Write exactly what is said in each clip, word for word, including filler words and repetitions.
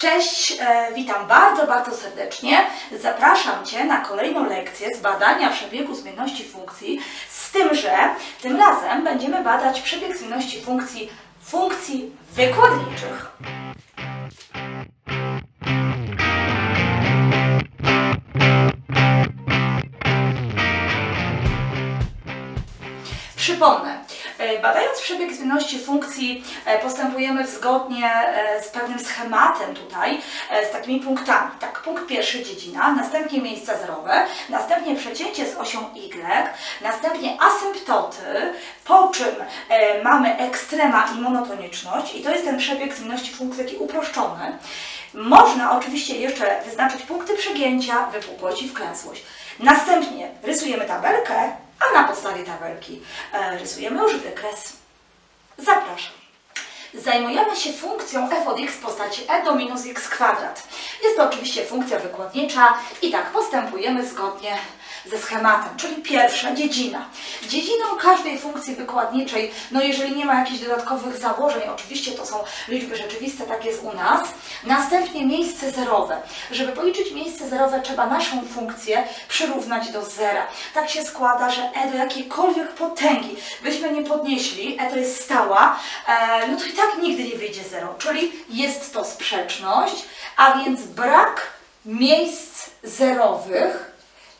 Cześć, e, witam bardzo, bardzo serdecznie. Zapraszam Cię na kolejną lekcję z badania przebiegu zmienności funkcji, z tym, że tym razem będziemy badać przebieg zmienności funkcji funkcji wykładniczych. Przypomnę, badając przebieg zmienności funkcji postępujemy zgodnie z pewnym schematem tutaj, z takimi punktami. Tak, punkt pierwszy dziedzina, następnie miejsca zerowe, następnie przecięcie z osią Y, następnie asymptoty, po czym mamy ekstrema i monotoniczność i to jest ten przebieg zmienności funkcji taki uproszczony. Można oczywiście jeszcze wyznaczyć punkty przegięcia, wypukłość i wklęsłość. Następnie rysujemy tabelkę, a na podstawie tabelki e, rysujemy już wykres. Zapraszam. Zajmujemy się funkcją f od x w postaci e do minus x kwadrat. Jest to oczywiście funkcja wykładnicza i tak postępujemy zgodnie ze schematem, czyli pierwsza dziedzina. Dziedziną każdej funkcji wykładniczej, no jeżeli nie ma jakichś dodatkowych założeń, oczywiście to są liczby rzeczywiste, tak jest u nas. Następnie miejsce zerowe. Żeby policzyć miejsce zerowe, trzeba naszą funkcję przyrównać do zera. Tak się składa, że e do jakiejkolwiek potęgi byśmy nie podnieśli, e to jest stała, e, no to i tak nigdy nie wyjdzie zero, czyli jest to sprzeczność, a więc brak miejsc zerowych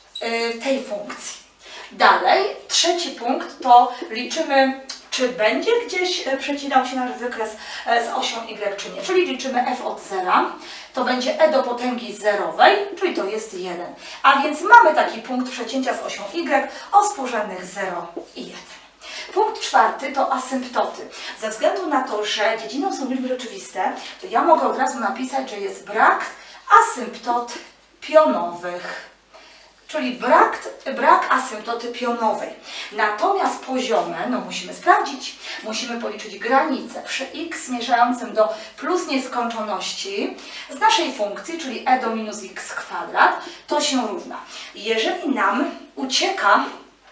tej funkcji. Dalej, trzeci punkt to liczymy, czy będzie gdzieś przecinał się nasz wykres z osią Y, czy nie. Czyli liczymy f od zera, to będzie e do potęgi zerowej, czyli to jest jeden. A więc mamy taki punkt przecięcia z osią Y o współrzędnych zero i jeden. Punkt czwarty to asymptoty. Ze względu na to, że dziedziną są liczby rzeczywiste, to ja mogę od razu napisać, że jest brak asymptot pionowych. Czyli brak, brak asymptoty pionowej. Natomiast poziome, no musimy sprawdzić, musimy policzyć granicę przy x zmierzającym do plus nieskończoności z naszej funkcji, czyli e do minus x kwadrat, to się równa. Jeżeli nam ucieka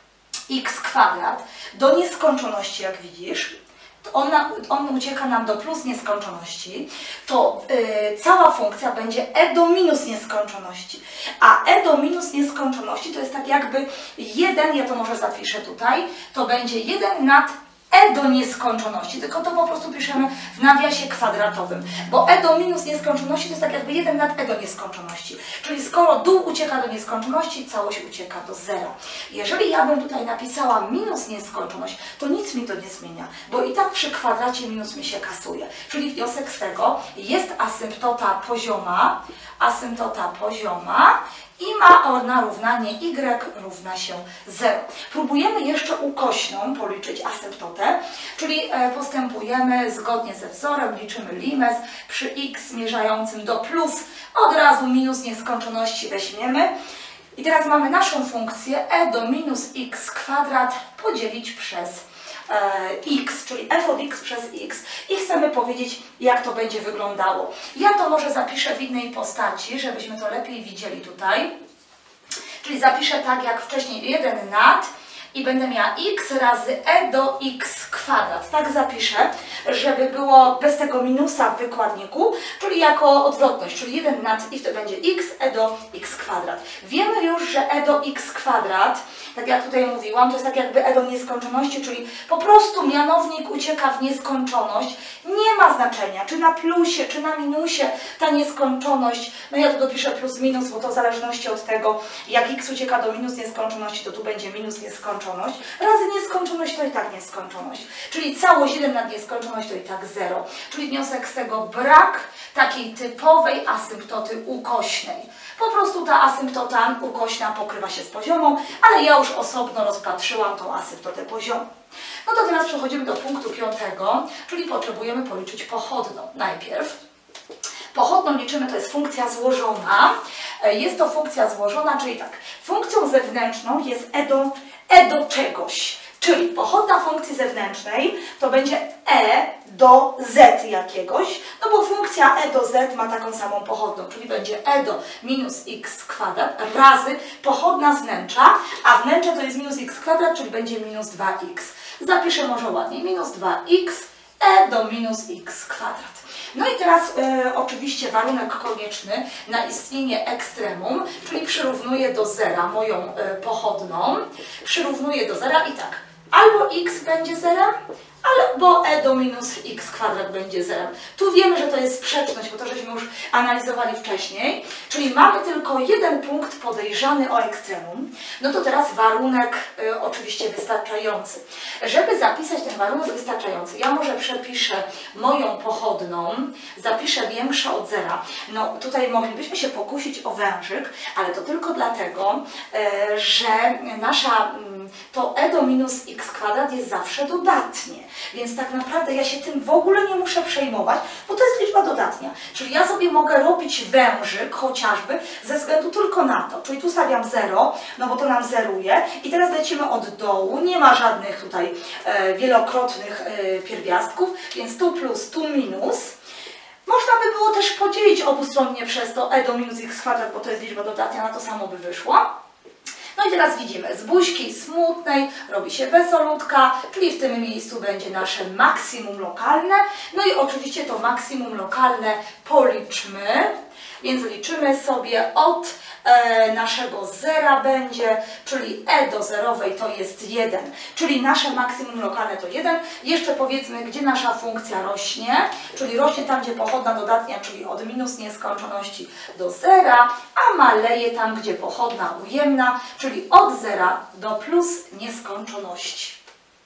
x kwadrat do nieskończoności, jak widzisz, On, on ucieka nam do plus nieskończoności, to yy, cała funkcja będzie e do minus nieskończoności. A e do minus nieskończoności to jest tak jakby jeden, ja to może zapiszę tutaj, to będzie jeden nad e do nieskończoności, tylko to po prostu piszemy w nawiasie kwadratowym, bo e do minus nieskończoności to jest tak jakby jeden nad e do nieskończoności, czyli skoro dół ucieka do nieskończoności, całość ucieka do zera. Jeżeli ja bym tutaj napisała minus nieskończoność, to nic mi to nie zmienia, bo i tak przy kwadracie minus mi się kasuje, czyli wniosek z tego jest asymptota pozioma, asymptota pozioma, i ma na równanie y równa się zero. Próbujemy jeszcze ukośną policzyć asymptotę, czyli postępujemy zgodnie ze wzorem, liczymy limes przy x zmierzającym do plus, od razu minus nieskończoności weźmiemy. I teraz mamy naszą funkcję e do minus x kwadrat podzielić przez x, czyli f od x przez x i chcemy powiedzieć, jak to będzie wyglądało. Ja to może zapiszę w innej postaci, żebyśmy to lepiej widzieli tutaj. Czyli zapiszę tak jak wcześniej jeden nad i będę miała x razy e do x kwadrat. Tak zapiszę, żeby było bez tego minusa w wykładniku, czyli jako odwrotność, czyli jeden nad i wtedy będzie x e do x kwadrat. Wiemy już, że e do x kwadrat, tak jak tutaj mówiłam, to jest tak jakby e do nieskończoności, czyli po prostu mianownik ucieka w nieskończoność. Nie ma znaczenia, czy na plusie, czy na minusie ta nieskończoność, no ja tu dopiszę plus minus, bo to w zależności od tego, jak x ucieka do minus nieskończoności, to tu będzie minus nieskończoność, razy nieskończoność to i tak nieskończoność. Czyli całość jeden nad nieskończoność to i tak zero. Czyli wniosek z tego brak takiej typowej asymptoty ukośnej. Po prostu ta asymptota ukośna pokrywa się z poziomą, ale ja już osobno rozpatrzyłam tą asymptotę poziomą. No to teraz przechodzimy do punktu piątego, czyli potrzebujemy policzyć pochodną najpierw. Pochodną liczymy, to jest funkcja złożona. Jest to funkcja złożona, czyli tak, funkcją zewnętrzną jest e do, e do czegoś. Czyli pochodna funkcji zewnętrznej to będzie e do z jakiegoś, no bo funkcja e do z ma taką samą pochodną, czyli będzie e do minus x kwadrat razy pochodna z wnętrza, a wnętrze to jest minus x kwadrat, czyli będzie minus dwa x. Zapiszę może ładniej, minus dwa x e do minus x kwadrat. No i teraz e, oczywiście warunek konieczny na istnienie ekstremum, czyli przyrównuję do zera moją e, pochodną, przyrównuję do zera i tak, albo x będzie zerem, albo e do minus x kwadrat będzie zerem. Tu wiemy, że to jest sprzeczność, bo to żeśmy już analizowali wcześniej, czyli mamy tylko jeden punkt podejrzany o ekstremum. No to teraz warunek y, oczywiście wystarczający. Żeby zapisać ten warunek wystarczający, ja może przepiszę moją pochodną, zapiszę większe od zera. No tutaj moglibyśmy się pokusić o wężyk, ale to tylko dlatego, y, że nasza y, to e do minus x kwadrat jest zawsze dodatnie. Więc tak naprawdę ja się tym w ogóle nie muszę przejmować, bo to jest liczba dodatnia. Czyli ja sobie mogę robić wężyk chociażby ze względu tylko na to. Czyli tu stawiam zero, no bo to nam zeruje. I teraz lecimy od dołu. Nie ma żadnych tutaj e, wielokrotnych e, pierwiastków, więc tu plus, tu minus. Można by było też podzielić obustronnie przez to e do minus x kwadrat, bo to jest liczba dodatnia, na to samo by wyszło. No i teraz widzimy, z buźki smutnej robi się wesolutka, czyli w tym miejscu będzie nasze maksimum lokalne. No i oczywiście to maksimum lokalne policzmy, więc liczymy sobie od e, naszego zera będzie, czyli e do zerowej to jest jeden, czyli nasze maksimum lokalne to jeden. Jeszcze powiedzmy, gdzie nasza funkcja rośnie, czyli rośnie tam, gdzie pochodna dodatnia, czyli od minus nieskończoności do zera, a maleje tam, gdzie pochodna ujemna, czyli od zera do plus nieskończoności.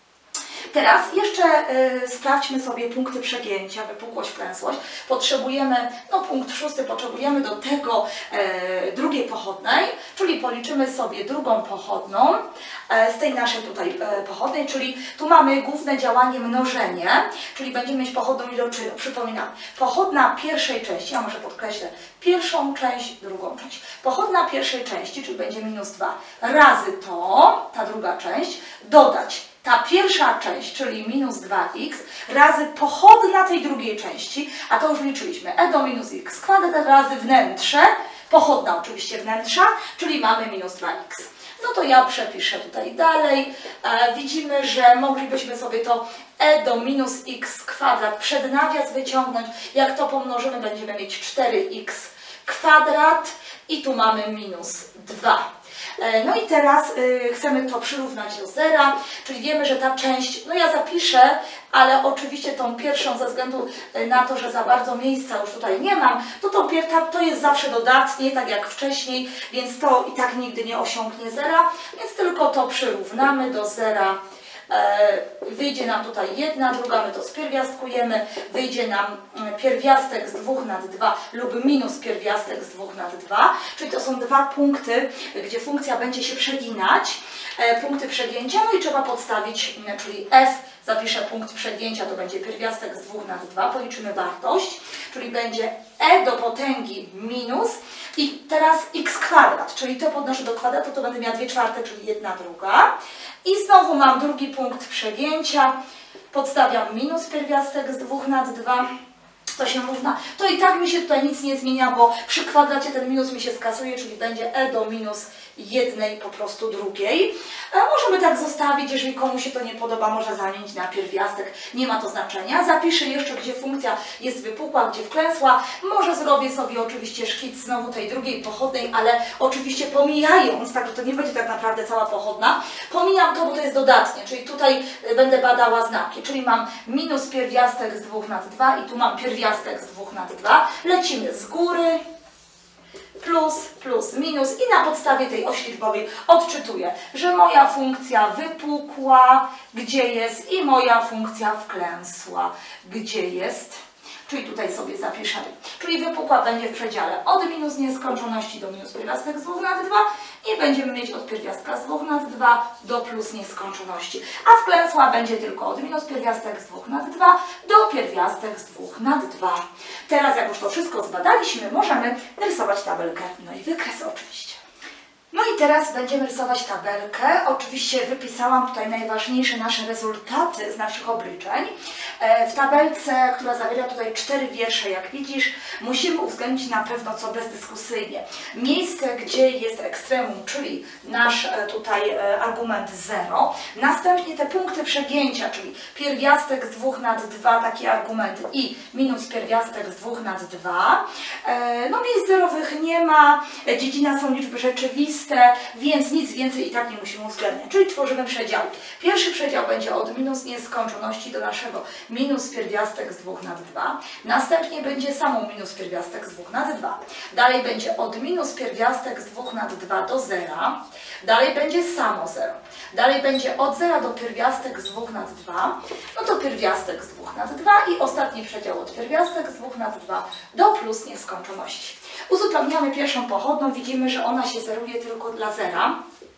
Teraz jeszcze y, sprawdźmy sobie punkty przegięcia, wypukłość, klęsłość. Potrzebujemy, no punkt szósty, potrzebujemy do tego y, drugiej pochodnej, czyli policzymy sobie drugą pochodną y, z tej naszej tutaj y, pochodnej, czyli tu mamy główne działanie mnożenie, czyli będziemy mieć pochodną iloczynną. Przypominam, pochodna pierwszej części, ja może podkreślę, pierwszą część, drugą część. Pochodna pierwszej części, czyli będzie minus dwa, razy to, ta druga część, dodać ta pierwsza część, czyli minus dwa x, razy pochodna tej drugiej części, a to już liczyliśmy, e do minus x kwadrat razy wnętrze, pochodna oczywiście wnętrza, czyli mamy minus dwa x. No to ja przepiszę tutaj dalej. E, widzimy, że moglibyśmy sobie to e do minus x kwadrat przed nawias wyciągnąć. Jak to pomnożymy, będziemy mieć cztery x kwadrat i tu mamy minus dwa. No i teraz y, chcemy to przyrównać do zera, czyli wiemy, że ta część, no ja zapiszę, ale oczywiście tą pierwszą ze względu na to, że za bardzo miejsca już tutaj nie mam, to tą pierwszą to jest zawsze dodatnie, tak jak wcześniej, więc to i tak nigdy nie osiągnie zera, więc tylko to przyrównamy do zera. Wyjdzie nam tutaj jedna, druga, my to spierwiastkujemy, wyjdzie nam pierwiastek z dwóch nad dwa lub minus pierwiastek z dwóch nad dwa, czyli to są dwa punkty, gdzie funkcja będzie się przeginać, punkty przegięcia, no i trzeba podstawić, czyli f, zapiszę punkt przegięcia, to będzie pierwiastek z dwóch nad dwa, policzymy wartość, czyli będzie e do potęgi minus i teraz x kwadrat, czyli to podnoszę do kwadratu, to będę miała dwie czwarte, czyli jedna druga. I znowu mam drugi punkt przegięcia, podstawiam minus pierwiastek z dwóch nad dwa, to się równa, to i tak mi się tutaj nic nie zmienia, bo przy kwadracie ten minus mi się skasuje, czyli będzie e do minus jednej po prostu drugiej. E, możemy tak zostawić, jeżeli komuś się to nie podoba, może zamienić na pierwiastek, nie ma to znaczenia. Zapiszę jeszcze, gdzie funkcja jest wypukła, gdzie wklęsła. Może zrobię sobie oczywiście szkic znowu tej drugiej pochodnej, ale oczywiście pomijając, także to nie będzie tak naprawdę cała pochodna, pomijam to, bo to jest dodatnie, czyli tutaj będę badała znaki, czyli mam minus pierwiastek z dwóch nad dwa i tu mam pierwiastek z dwóch nad dwa. Lecimy z góry. Plus, plus, minus i na podstawie tej osi liczbowej odczytuję, że moja funkcja wypukła, gdzie jest i moja funkcja wklęsła, gdzie jest. Czyli tutaj sobie zapiszemy. Czyli wypukła będzie w przedziale od minus nieskończoności do minus pierwiastek z dwóch nad dwa i będziemy mieć od pierwiastka z dwóch nad dwa do plus nieskończoności. A wklęsła będzie tylko od minus pierwiastek z dwóch nad dwa do pierwiastek z dwóch nad dwa. Teraz jak już to wszystko zbadaliśmy, możemy narysować tabelkę, no i wykres oczywiście. No i teraz będziemy rysować tabelkę. Oczywiście wypisałam tutaj najważniejsze nasze rezultaty z naszych obliczeń. W tabelce, która zawiera tutaj cztery wiersze, jak widzisz, musimy uwzględnić na pewno, co bezdyskusyjnie, miejsce, gdzie jest ekstremum, czyli nasz tutaj argument zero. Następnie te punkty przegięcia, czyli pierwiastek z dwóch nad dwa, taki argument i minus pierwiastek z dwóch nad dwa. No miejsc zerowych nie ma, dziedzina są liczby rzeczywiste, więc nic więcej i tak nie musimy uwzględniać. Czyli tworzymy przedział. Pierwszy przedział będzie od minus nieskończoności do naszego minus pierwiastek z dwóch nad dwa. Następnie będzie samą minus pierwiastek z dwóch nad dwa. Dalej będzie od minus pierwiastek z dwóch nad dwa do zera. Dalej będzie samo zero. Dalej będzie od zera do pierwiastek z dwóch nad dwa. No to pierwiastek z dwóch nad dwa i ostatni przedział od pierwiastek z dwóch nad dwa do plus nieskończoności. Uzupełniamy pierwszą pochodną. Widzimy, że ona się zeruje tylko dla zera.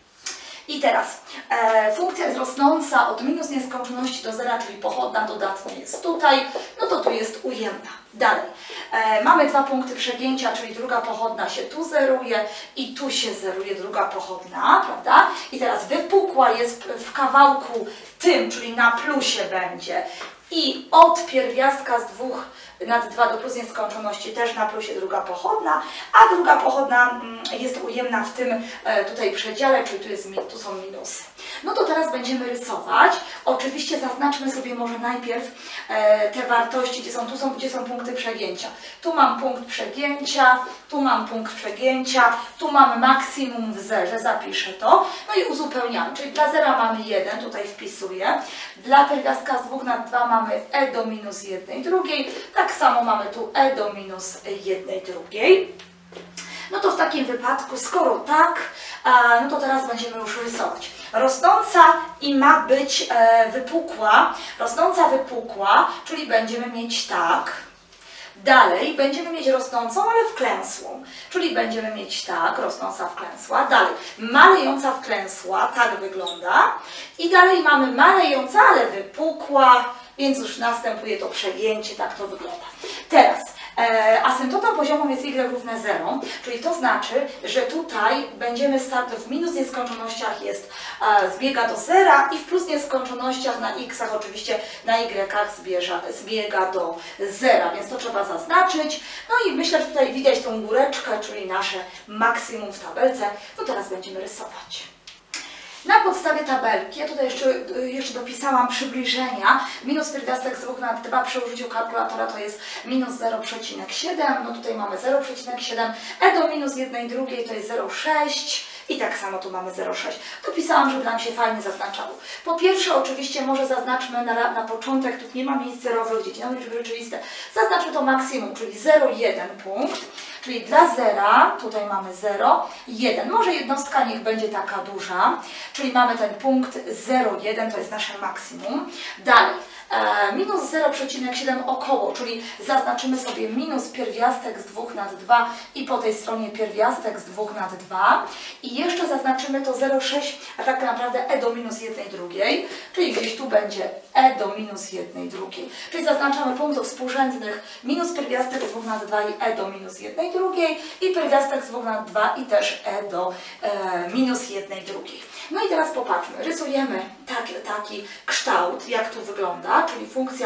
I teraz e, funkcja jest rosnąca od minus nieskończoności do zera, czyli pochodna dodatnia jest tutaj, no to tu jest ujemna. Dalej, e, mamy dwa punkty przegięcia, czyli druga pochodna się tu zeruje i tu się zeruje druga pochodna, prawda? I teraz wypukła jest w kawałku tym, czyli na plusie będzie. I od pierwiastka z dwóch nad dwa do plus nieskończoności też na plusie druga pochodna, a druga pochodna jest ujemna w tym tutaj przedziale, czyli tu, jest, tu są minusy. No to teraz będziemy rysować. Oczywiście zaznaczmy sobie może najpierw te wartości, gdzie są, tu są, gdzie są punkty przegięcia. Tu mam punkt przegięcia, tu mam punkt przegięcia, tu mam maksimum w zerze, zapiszę to. No i uzupełniamy, czyli dla zera mamy jeden, tutaj wpisuję. Dla pierwiastka z dwóch nad dwa mamy e do minus jednej drugiej. Tak samo mamy tu e do minus jednej drugiej. No to w takim wypadku, skoro tak, no to teraz będziemy już rysować. Rosnąca i ma być e, wypukła, rosnąca wypukła, czyli będziemy mieć tak. Dalej będziemy mieć rosnącą, ale wklęsłą, czyli będziemy mieć tak, rosnąca wklęsła. Dalej malejąca wklęsła, tak wygląda. I dalej mamy malejąca, ale wypukła, więc już następuje to przegięcie, tak to wygląda. Teraz e, asymptotą poziomą jest y równe zero, czyli to znaczy, że tutaj będziemy start w minus nieskończonościach jest e, zbiega do zera i w plus nieskończonościach na x'ach oczywiście na y'ach zbierza, zbiega do zera, więc to trzeba zaznaczyć. No i myślę, że tutaj widać tą góreczkę, czyli nasze maksimum w tabelce. No teraz będziemy rysować. Na podstawie tabelki, ja tutaj jeszcze, jeszcze dopisałam przybliżenia, minus pierwiastek z dwóch nad dwa przy użyciu kalkulatora to jest minus zero przecinek siedem, no tutaj mamy zero przecinek siedem, e do minus jednej drugiej to jest zero przecinek sześć i tak samo tu mamy zero przecinek sześć. Dopisałam, żeby nam się fajnie zaznaczało. Po pierwsze oczywiście może zaznaczmy na, na początek, tu nie ma miejsc zerowych, dziedziny liczby rzeczywiste, zaznaczmy to maksimum, czyli zero przecinek jeden punkt. Czyli dla zera, tutaj mamy zero, jeden. Może jednostka niech będzie taka duża, czyli mamy ten punkt zero przecinek jeden, to jest nasze maksimum. Dalej, e, minus zero przecinek siedem około, czyli zaznaczymy sobie minus pierwiastek z dwóch nad dwa i po tej stronie pierwiastek z dwóch nad dwa. I jeszcze zaznaczymy to zero przecinek sześć, a tak naprawdę e do minus jednej drugiej, czyli gdzieś tu będzie e do minus jednej drugiej. Czyli zaznaczamy punktów współrzędnych minus pierwiastek z dwóch nad dwa i e do minus jednej drugiej i pierwiastek z dwóch nad dwa i też e do e, minus jednej drugiej. No i teraz popatrzmy, rysujemy taki, taki kształt, jak tu wygląda, czyli funkcja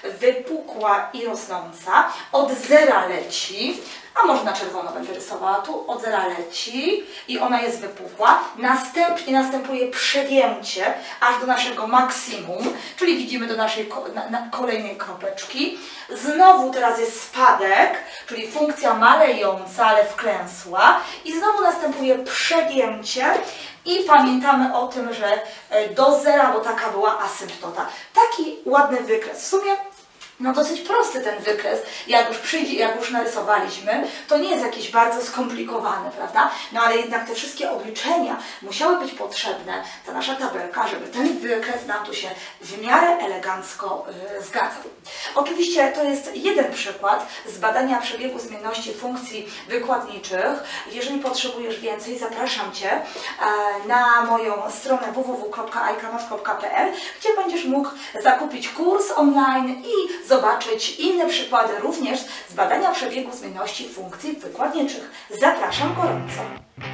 wypukła i rosnąca, od zera leci, a może na czerwono będę rysowała, tu od zera leci i ona jest wypukła, następnie następuje przegięcie aż do naszego maksimum, czyli widzimy do naszej na, na kolejnej kropeczki. Znowu teraz jest spadek, czyli funkcja malejąca, ale wklęsła i znowu następuje przegięcie i pamiętamy o tym, że do zera, bo taka była asymptota. Taki ładny wykres. W sumie no dosyć prosty ten wykres, jak już przyjdzie, jak już narysowaliśmy, to nie jest jakiś bardzo skomplikowany, prawda? No ale jednak te wszystkie obliczenia musiały być potrzebne, ta nasza tabelka, żeby ten wykres nam tu się w miarę elegancko yy, zgadzał. Oczywiście to jest jeden przykład z badania przebiegu zmienności funkcji wykładniczych. Jeżeli potrzebujesz więcej, zapraszam Cię yy, na moją stronę w w w kropka i kamat kropka p l, gdzie będziesz mógł zakupić kurs online i zobaczyć inne przykłady również z badania przebiegu zmienności funkcji wykładniczych. Zapraszam gorąco.